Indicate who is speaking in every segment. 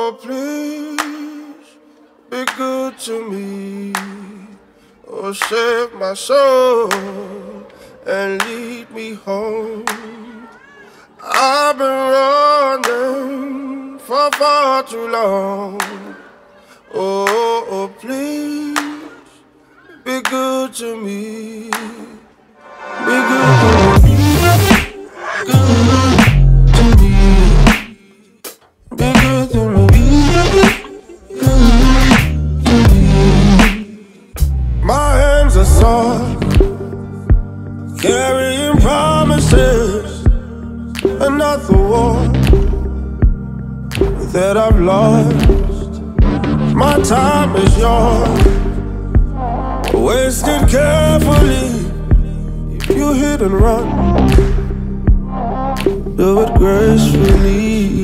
Speaker 1: oh, please be good to me. Oh, save my soul and lead me home. I've been running for far too long. Oh, please be good to me. Be good to me. Good to me. Be good to me. Good to me. My hands are soft, carrying promises. Another war that I've lost. My time is yours, wasted carefully. If you hit and run, do it gracefully.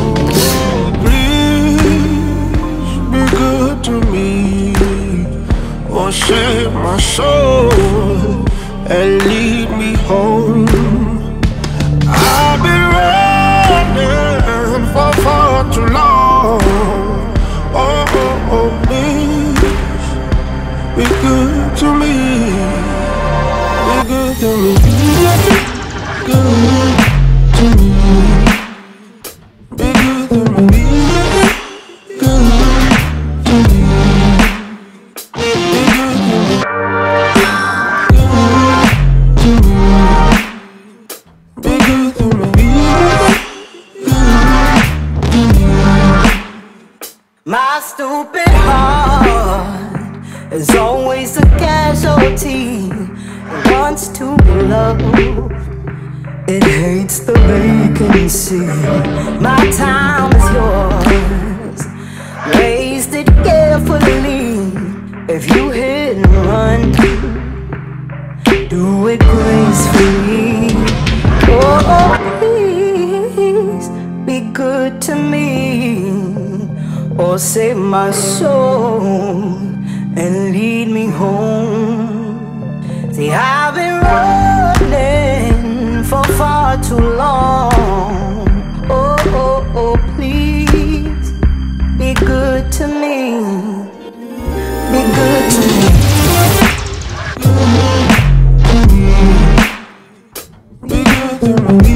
Speaker 1: Please be good to me, or save my soul and lead me home. I've been running for far too long. Oh, please be good to me. Be good to me. Good to me. Be good to me. Good to me. Be good to me. Good to me. Be good to me.
Speaker 2: My stupid heart is always a casualty. It wants to be loved, it hates the vacancy. My time is yours, wasted carefully. If you hit and run, do it gracefully. Oh, please be good to me, or save my soul and lead me home. See, I've been running for far too long. Oh, please be good to me. Be good to me.
Speaker 1: Be good to me.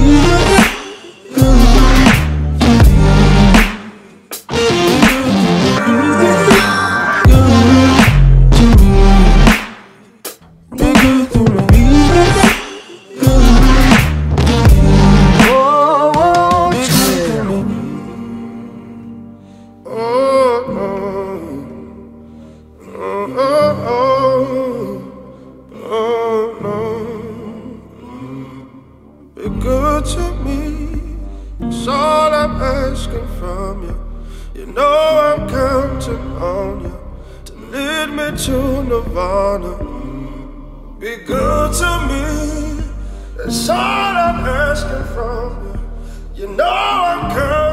Speaker 1: Be good to me, that's all I'm asking from you. You know I'm counting on you to lead me to Nirvana. Be good to me, that's all I'm asking from you. You know I'm counting